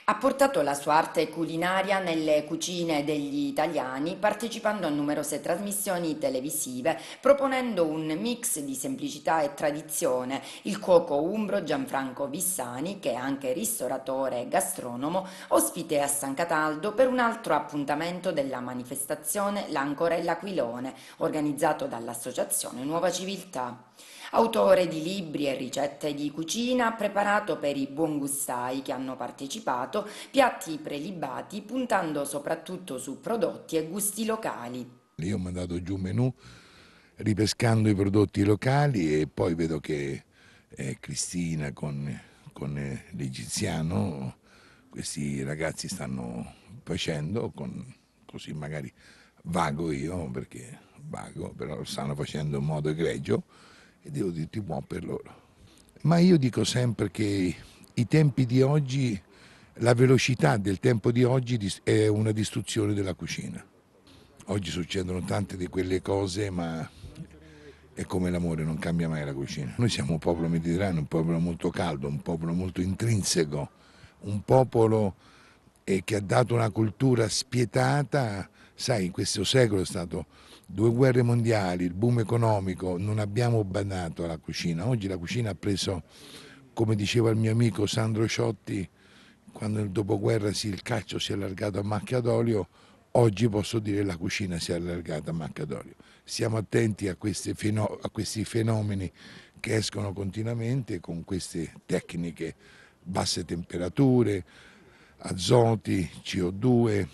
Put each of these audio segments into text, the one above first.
Ha portato la sua arte culinaria nelle cucine degli italiani, partecipando a numerose trasmissioni televisive, proponendo un mix di semplicità e tradizione. Il cuoco umbro Gianfranco Vissani, che è anche ristoratore e gastronomo, ospite a San Cataldo per un altro appuntamento della manifestazione L'Ancora e l'Aquilone, organizzato dall'Associazione Nuova Civiltà. Autore di libri e ricette di cucina, ha preparato per i buongustai che hanno partecipato piatti prelibati puntando soprattutto su prodotti e gusti locali. Io ho mandato giù menù ripescando i prodotti locali e poi vedo che Cristina con l'egiziano, questi ragazzi stanno facendo, così magari vago io, perché vago, però lo stanno facendo in modo egregio e devo dirti buon per loro. Ma io dico sempre che i tempi di oggi, la velocità del tempo di oggi è una distruzione della cucina. Oggi succedono tante di quelle cose, ma è come l'amore, non cambia mai la cucina. Noi siamo un popolo mediterraneo, un popolo molto caldo, un popolo molto intrinseco, un popolo che ha dato una cultura spietata. Sai, in questo secolo è stato 2 guerre mondiali, il boom economico, non abbiamo badato alla cucina. Oggi la cucina ha preso, come diceva il mio amico Sandro Ciotti, quando nel dopoguerra il calcio si è allargato a macchia d'olio, oggi posso dire che la cucina si è allargata a macchia d'olio. Stiamo attenti a questi fenomeni che escono continuamente con queste tecniche, basse temperature, azoti, CO2.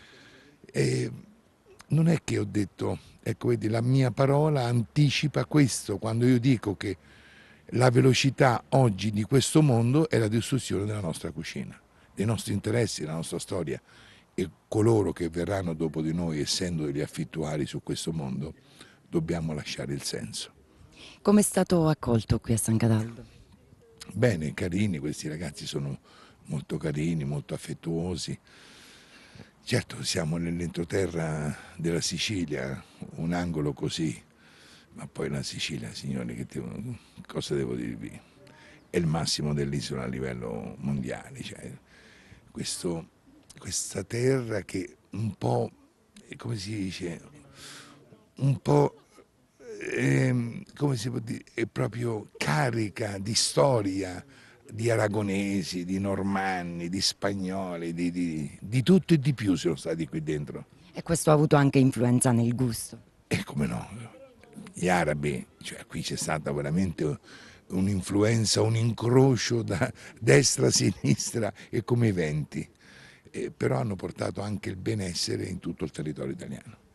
E non è che ho detto, ecco vedi, la mia parola anticipa questo quando io dico che la velocità oggi di questo mondo è la distruzione della nostra cucina, dei nostri interessi, della nostra storia, e coloro che verranno dopo di noi, essendo degli affittuari su questo mondo, dobbiamo lasciare il senso. Come è stato accolto qui a San Cataldo? Bene, carini, questi ragazzi sono molto carini, molto affettuosi. Certo, siamo nell'entroterra della Sicilia, un angolo così, ma poi la Sicilia, signori, cosa devo dirvi? È il massimo dell'isola a livello mondiale, cioè questa terra che un po', come si dice, un po', come si può dire, è proprio carica di storia, di aragonesi, di normanni, di spagnoli, di tutto e di più sono stati qui dentro. E questo ha avuto anche influenza nel gusto. E come no, gli arabi, cioè qui c'è stata veramente un'influenza, un incrocio da destra a sinistra e come i venti, però hanno portato anche il benessere in tutto il territorio italiano.